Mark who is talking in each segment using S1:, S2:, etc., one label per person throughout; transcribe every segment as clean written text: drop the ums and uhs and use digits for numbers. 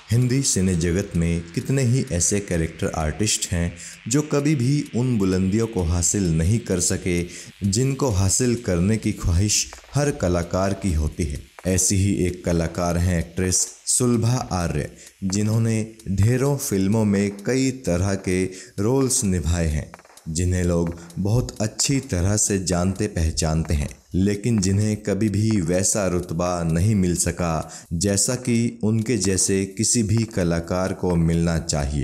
S1: हिंदी सिने जगत में कितने ही ऐसे कैरेक्टर आर्टिस्ट हैं जो कभी भी उन बुलंदियों को हासिल नहीं कर सके जिनको हासिल करने की ख्वाहिश हर कलाकार की होती है। ऐसी ही एक कलाकार हैं एक्ट्रेस सुलभा आर्य, जिन्होंने ढेरों फिल्मों में कई तरह के रोल्स निभाए हैं, जिन्हें लोग बहुत अच्छी तरह से जानते पहचानते हैं, लेकिन जिन्हें कभी भी वैसा रुतबा नहीं मिल सका जैसा कि उनके जैसे किसी भी कलाकार को मिलना चाहिए।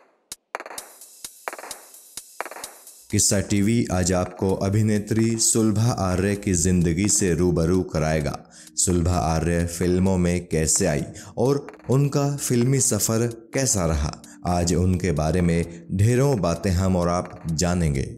S1: किस्सा टीवी आज आपको अभिनेत्री सुलभा आर्य की जिंदगी से रूबरू कराएगा। सुलभा आर्य फिल्मों में कैसे आई और उनका फिल्मी सफ़र कैसा रहा, आज उनके बारे में ढेरों बातें हम और आप जानेंगे।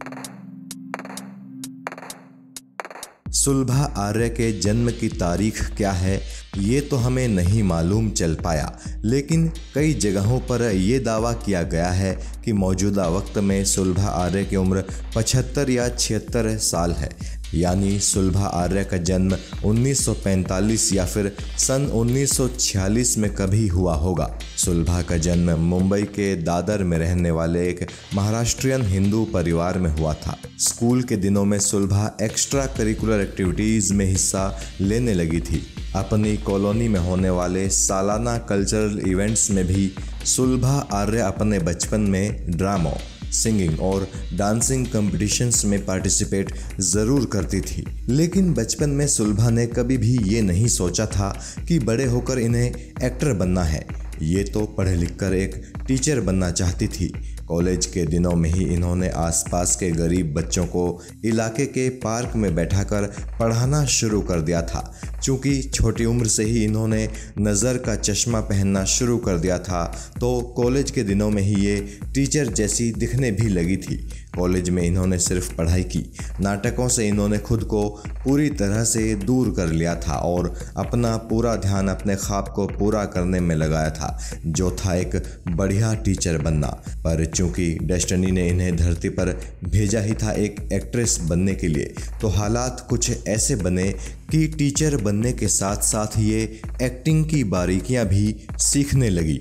S1: सुलभा आर्य के जन्म की तारीख क्या है ये तो हमें नहीं मालूम चल पाया, लेकिन कई जगहों पर यह दावा किया गया है कि मौजूदा वक्त में सुलभा आर्य की उम्र 75 या 76 साल है। यानी सुलभा आर्य का जन्म 1945 या फिर सन 1946 में कभी हुआ होगा। सुलभा का जन्म मुंबई के दादर में रहने वाले एक महाराष्ट्रियन हिंदू परिवार में हुआ था। स्कूल के दिनों में सुलभा एक्स्ट्रा करिकुलर एक्टिविटीज़ में हिस्सा लेने लगी थी। अपनी कॉलोनी में होने वाले सालाना कल्चरल इवेंट्स में भी सुलभा आर्य अपने बचपन में ड्रामों, सिंगिंग और डांसिंग कंपटीशंस में पार्टिसिपेट ज़रूर करती थी। लेकिन बचपन में सुलभा ने कभी भी ये नहीं सोचा था कि बड़े होकर इन्हें एक्टर बनना है। ये तो पढ़ लिख कर एक टीचर बनना चाहती थी। कॉलेज के दिनों में ही इन्होंने आसपास के गरीब बच्चों को इलाके के पार्क में बैठाकर पढ़ाना शुरू कर दिया था। चूँकि छोटी उम्र से ही इन्होंने नज़र का चश्मा पहनना शुरू कर दिया था, तो कॉलेज के दिनों में ही ये टीचर जैसी दिखने भी लगी थी। कॉलेज में इन्होंने सिर्फ पढ़ाई की, नाटकों से इन्होंने खुद को पूरी तरह से दूर कर लिया था और अपना पूरा ध्यान अपने ख्वाब को पूरा करने में लगाया था, जो था एक बढ़िया टीचर बनना। पर चूँकि डेस्टिनी ने इन्हें धरती पर भेजा ही था एक एक्ट्रेस बनने के लिए, तो हालात कुछ ऐसे बने कि टीचर बनने के साथ साथ ये एक्टिंग की बारीकियां भी सीखने लगी।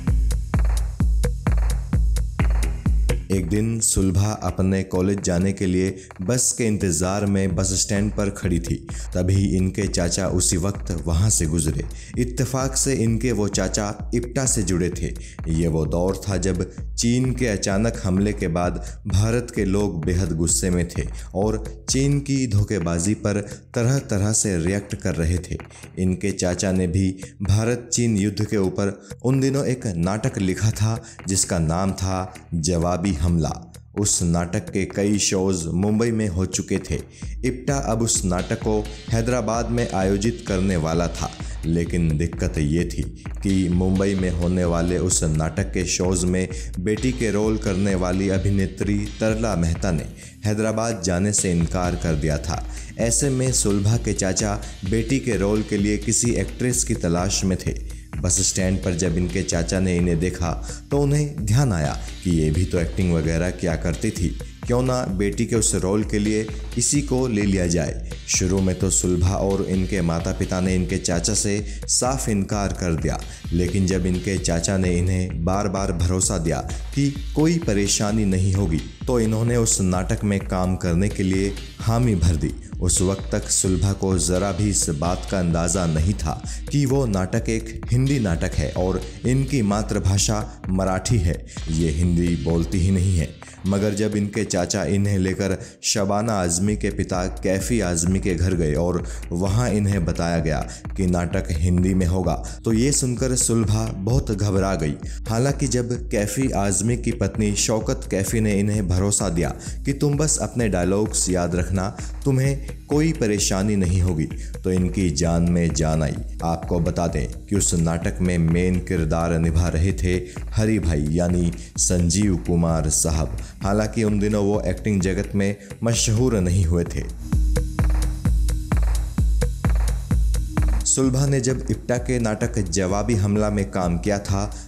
S1: एक दिन सुलभा अपने कॉलेज जाने के लिए बस के इंतज़ार में बस स्टैंड पर खड़ी थी। तभी इनके चाचा उसी वक्त वहां से गुजरे। इत्तेफाक से इनके वो चाचा इप्टा से जुड़े थे। ये वो दौर था जब चीन के अचानक हमले के बाद भारत के लोग बेहद गुस्से में थे और चीन की धोखेबाजी पर तरह तरह से रिएक्ट कर रहे थे। इनके चाचा ने भी भारत चीन युद्ध के ऊपर उन दिनों एक नाटक लिखा था जिसका नाम था जवाबी हमला। उस नाटक के कई शोज मुंबई में हो चुके थे। इप्टा अब उस नाटक को हैदराबाद में आयोजित करने वाला था, लेकिन दिक्कत ये थी कि मुंबई में होने वाले उस नाटक के शोज में बेटी के रोल करने वाली अभिनेत्री तरला मेहता ने हैदराबाद जाने से इनकार कर दिया था। ऐसे में सुलभा के चाचा बेटी के रोल के लिए किसी एक्ट्रेस की तलाश में थे। बस स्टैंड पर जब इनके चाचा ने इन्हें देखा तो उन्हें ध्यान आया कि ये भी तो एक्टिंग वगैरह किया करती थी, क्यों ना बेटी के उस रोल के लिए इसी को ले लिया जाए। शुरू में तो सुलभा और इनके माता पिता ने इनके चाचा से साफ इनकार कर दिया, लेकिन जब इनके चाचा ने इन्हें बार बार भरोसा दिया कि कोई परेशानी नहीं होगी, तो इन्होंने उस नाटक में काम करने के लिए हामी भर दी। उस वक्त तक सुलभा को ज़रा भी इस बात का अंदाज़ा नहीं था कि वो नाटक एक हिंदी नाटक है और इनकी मातृभाषा मराठी है। ये हिंदी बोलती ही नहीं है। मगर जब इनके चाचा इन्हें लेकर शबाना आज़मी के पिता कैफ़ी आज़मी के घर गए और वहाँ इन्हें बताया गया कि नाटक हिंदी में होगा, तो ये सुनकर सुलभा बहुत घबरा गई। हालांकि जब कैफ़ी आज़मी की पत्नी शौकत कैफ़ी ने इन्हें भरोसा दिया कि तुम बस अपने डायलॉग्स याद रखना, तुम्हें कोई परेशानी नहीं होगी, तो इनकी जान में जान आई। आपको बता दें कि उस नाटक में मेन किरदार निभा रहे थे हरी भाई यानी संजीव कुमार साहब। हालांकि उन दिनों वो एक्टिंग जगत में मशहूर नहीं हुए थे। सुलभा ने जब इप्टा के नाटक जवाबी हमला में काम किया था,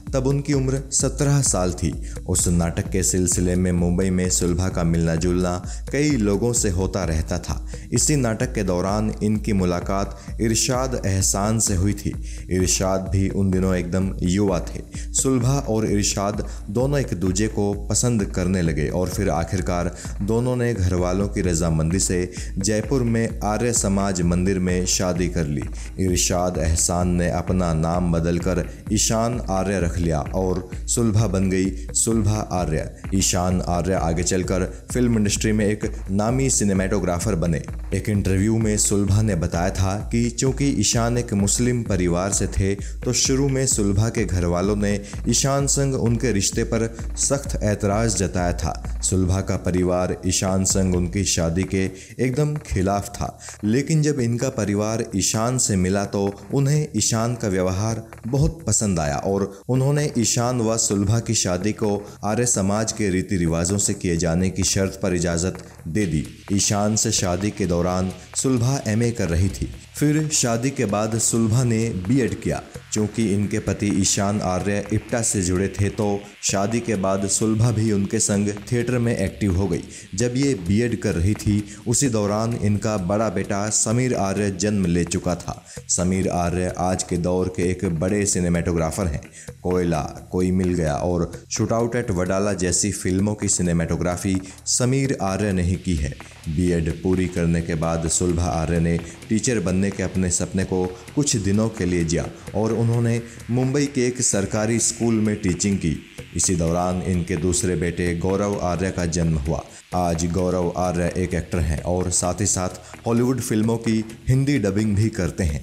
S1: तब उनकी उम्र 17 साल थी। उस नाटक के सिलसिले में मुंबई में सुलभा का मिलना जुलना कई लोगों से होता रहता था। इसी नाटक के दौरान इनकी मुलाकात इरशाद एहसान से हुई थी। इरशाद भी उन दिनों एकदम युवा थे। सुलभा और इरशाद दोनों एक दूजे को पसंद करने लगे और फिर आखिरकार दोनों ने घर वालों की रजामंदी से जयपुर में आर्य समाज मंदिर में शादी कर ली। इरशाद एहसान ने अपना नाम बदलकर ईशान आर्य रख लिया और सुलभा बन गई सुलभा आर्य। ईशान आर्य आगे चलकर फिल्म इंडस्ट्री में एक नामी सिनेमेटोग्राफर बने। एक इंटरव्यू में सुलभा ने बताया था कि चूंकि ईशान एक मुस्लिम परिवार से थे तो शुरू में सुलभा के घर वालों ने ईशान संग उनके रिश्ते पर सख्त ऐतराज जताया था। सुलभा का परिवार ईशान संग उनकी शादी के एकदम खिलाफ था, लेकिन जब इनका परिवार ईशान से मिला तो उन्हें ईशान का व्यवहार बहुत पसंद आया और उन्होंने ईशान व सुलभा की शादी को आर्य समाज के रीति रिवाजों से किए जाने की शर्त पर इजाज़त दे दी। ईशान से शादी के दौरान सुलभा एमए कर रही थी। फिर शादी के बाद सुलभा ने बीएड किया। चूँकि इनके पति ईशान आर्य इप्टा से जुड़े थे तो शादी के बाद सुलभा भी उनके संग थिएटर में एक्टिव हो गई। जब ये बीएड कर रही थी उसी दौरान इनका बड़ा बेटा समीर आर्य जन्म ले चुका था। समीर आर्य आज के दौर के एक बड़े सिनेमेटोग्राफर हैं। कोयला, कोई मिल गया और शूटआउट एट वडाला जैसी फिल्मों की सिनेमेटोग्राफी समीर आर्य ने ही की है। बीएड पूरी करने के बाद सुलभा आर्य ने टीचर बनने के अपने सपने को कुछ दिनों के लिए जिया और उन्होंने मुंबई के एक सरकारी स्कूल में टीचिंग की। इसी दौरान इनके दूसरे बेटे गौरव आर्य का जन्म हुआ। आज गौरव आर्य एक एक्टर हैं और साथ ही साथ हॉलीवुड फिल्मों की हिंदी डबिंग भी करते हैं।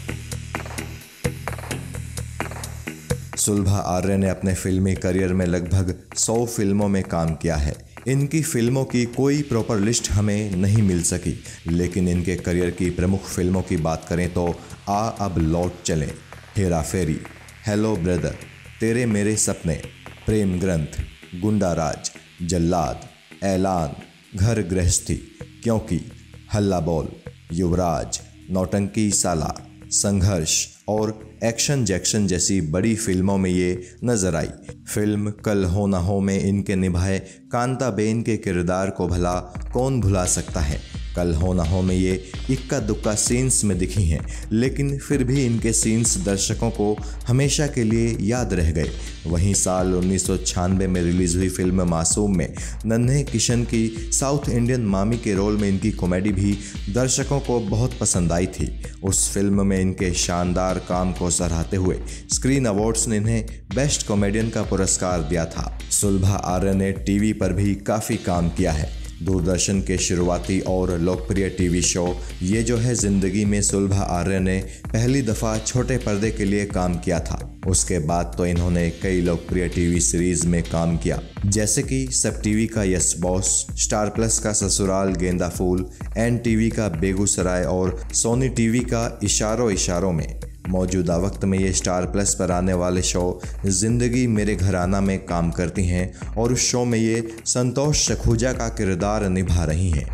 S1: सुलभा आर्य ने अपने फिल्मी करियर में लगभग 100 फिल्मों में काम किया है। इनकी फिल्मों की कोई प्रॉपर लिस्ट हमें नहीं मिल सकी, लेकिन इनके करियर की प्रमुख फिल्मों की बात करें तो आ अब लौट चलें, हेरा फेरी, हेलो ब्रदर, तेरे मेरे सपने, प्रेम ग्रंथ, गुंडा राज, जल्लाद, ऐलान, घर गृहस्थी, क्योंकि, हल्ला बोल, युवराज, नौटंकी साला, संघर्ष और एक्शन जैक्शन जैसी बड़ी फिल्मों में ये नजर आई। फिल्म कल हो ना हो में इनके निभाए कांताबेन के किरदार को भला कौन भुला सकता है। कल हो ना हो में ये इक्का दुक्का सीन्स में दिखी हैं, लेकिन फिर भी इनके सीन्स दर्शकों को हमेशा के लिए याद रह गए। वहीं साल 1996 में रिलीज हुई फिल्म मासूम में नन्हे किशन की साउथ इंडियन मामी के रोल में इनकी कॉमेडी भी दर्शकों को बहुत पसंद आई थी। उस फिल्म में इनके शानदार काम को सराहते हुए स्क्रीन अवार्ड्स ने इन्हें बेस्ट कॉमेडियन का पुरस्कार दिया था। सुलभा आर्य ने टीवी पर भी काफ़ी काम किया है। दूरदर्शन के शुरुआती और लोकप्रिय टीवी शो ये जो है ज़िंदगी में सुलभा आर्य ने पहली दफ़ा छोटे पर्दे के लिए काम किया था। उसके बाद तो इन्होंने कई लोकप्रिय टीवी सीरीज़ में काम किया, जैसे कि सब टीवी का यस बॉस, स्टार प्लस का ससुराल गेंदा फूल, एन टीवी का बेगूसराय और सोनी टीवी का इशारों इशारों में। मौजूदा वक्त में ये स्टार प्लस पर आने वाले शो ज़िंदगी मेरे घराना में काम करती हैं और उस शो में ये संतोष सखूजा का किरदार निभा रही हैं।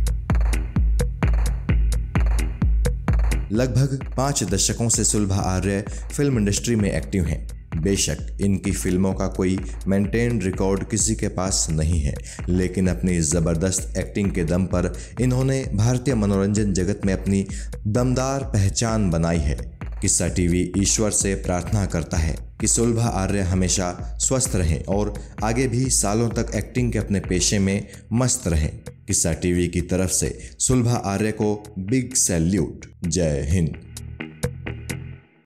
S1: लगभग 5 दशकों से सुलभा आर्य फिल्म इंडस्ट्री में एक्टिव हैं। बेशक इनकी फिल्मों का कोई मेंटेन्ड रिकॉर्ड किसी के पास नहीं है, लेकिन अपनी ज़बरदस्त एक्टिंग के दम पर इन्होंने भारतीय मनोरंजन जगत में अपनी दमदार पहचान बनाई है। किस्सा टीवी ईश्वर से प्रार्थना करता है कि सुलभा आर्य हमेशा स्वस्थ रहें और आगे भी सालों तक एक्टिंग के अपने पेशे में मस्त रहें। किस्सा टीवी की तरफ से सुलभा आर्य को बिग सैल्यूट। जय हिंद।